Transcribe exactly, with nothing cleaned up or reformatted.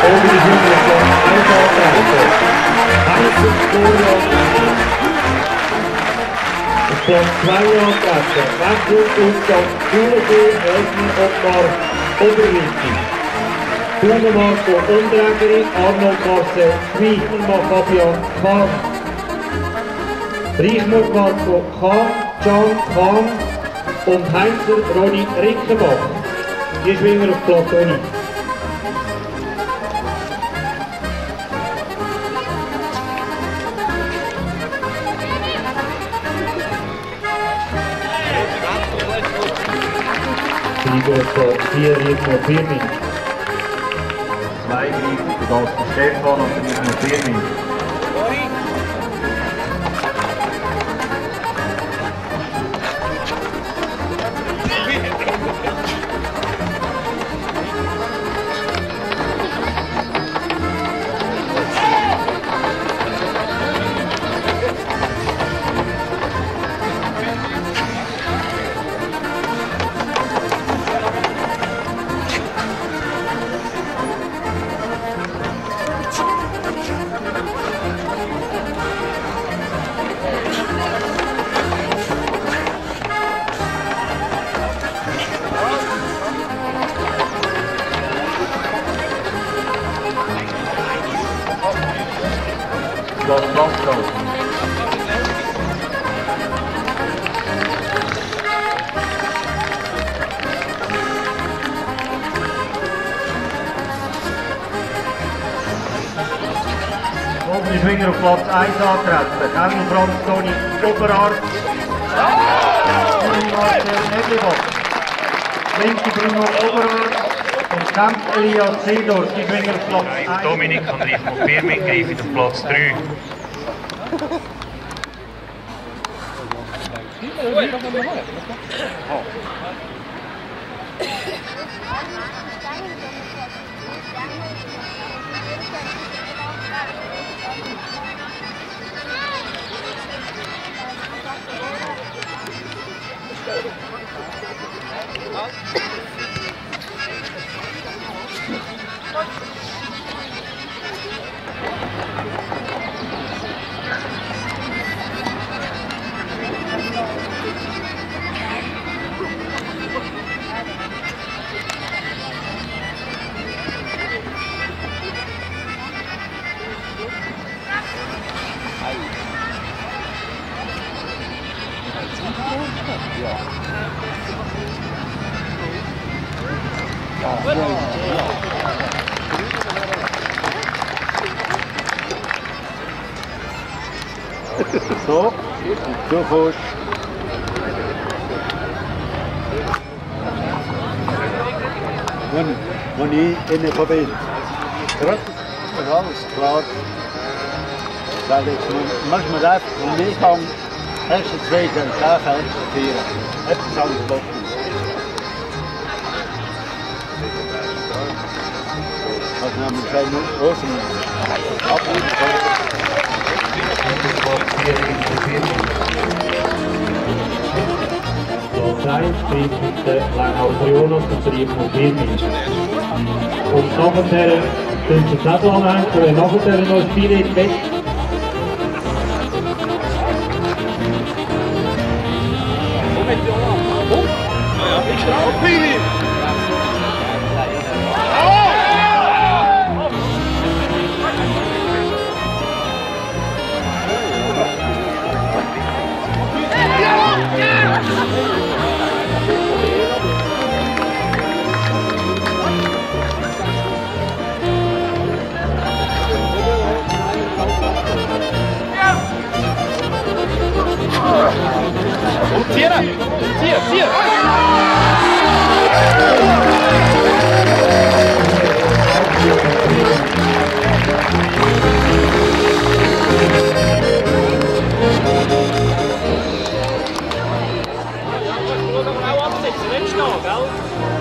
Organisation Einsatzrechte. Heißen Florian. Platz zwei antreten. Wechselumgang Schulenbühl, Elfen Ottmar Oberwinkel. Bruno Marco Umträgerin, Arnold Marcel Schweigner Fabian Kahn. Reichmut Marco Kahn, Can Kahn und Heinzer Ronny Rickenbach. Die Schwinger auf Platz neun. Platz vier, Riedmut Firmin. Zwei Griechen, der Gast Stefan und der Riedmut Firmin. Platz Blasco. Obere Schwinger auf Platz eins antreten. Engel Franz Toni Oberarzt. Marcel Nebelbock. Linke Bruno Oberarzt. Und Kemp Elias Seedorf, die Schwinger auf Platz eins. Dominik und Riedmut Firmin greifen auf Platz drei. So, du kommst. Wenn, wenn ich in der Verbindung. Alles klar. Sag ich, manchmal einfach von mir kommen, erste, zweite, dritte, erste, vierte. Etwas anderes Bock. Was haben wir gesagt? Nur Osten. Platz eins spielt der Kleinhauser Jonas und der Riedmut Firmin. Und nachher können Sie das auch anhängen, wenn nachher noch ein Spiel weg. Tira! Tira! Tira! Nicht stehen, gell?